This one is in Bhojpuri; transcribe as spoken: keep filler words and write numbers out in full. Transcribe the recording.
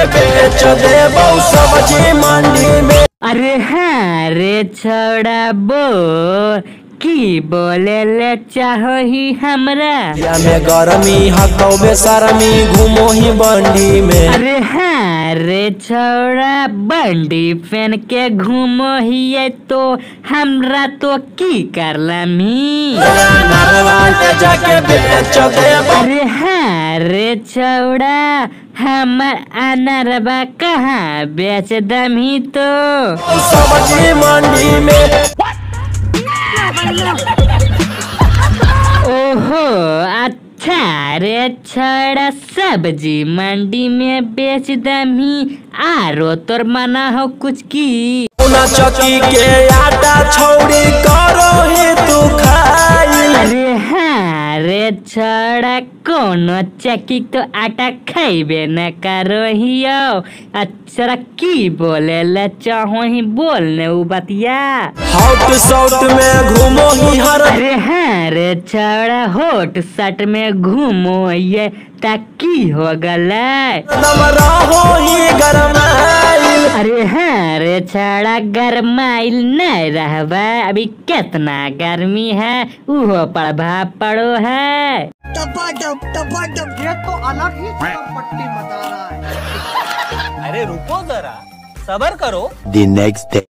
जाके बेच दे बहु सब्जी मंडी में। अरे हाँ रे छोड़ा बो की बोले ले चाहो ही हमरा या में गरमी हकौ बेशरमी घूमो ही बंडी में। अरे हाँ रे छोड़ा बंडी पहन के घूमो ही तो हमरा तो की करला मी जाके बेच दे। अरे हाँ रे छोड़ा हमर अनरबा कहाँ बेच दमी तो सब्जी मंडी में। ओहो अच्छा रे छोड़ा सब्जी मंडी में बेच दमी आरो तोर मना हो कुछ की चक्की के आटा छौड़ी करो ही तू खाई। अरे हाँ रे छोड़ा कोनो चक्की तो आटा खाइबे न करो हियो। अच्छा की बोले ले चाहो ही बोलने उ बतिया हॉट शॉट में घूमो ही हर। अरे हाँ रे छोड़ा हॉट शॉट में घूमो ये ताकि हो गले रहो ही गरमाइल। अरे हाँ रे छोड़ा गरमाइल नहीं रहबा अभी कितना गर्मी है उहो प्रभाव पड़ो है। टपाटप टपाटप ये तो अलग ही पट्टी बता रहा है। अरे रुको जरा सबर करो। The next day.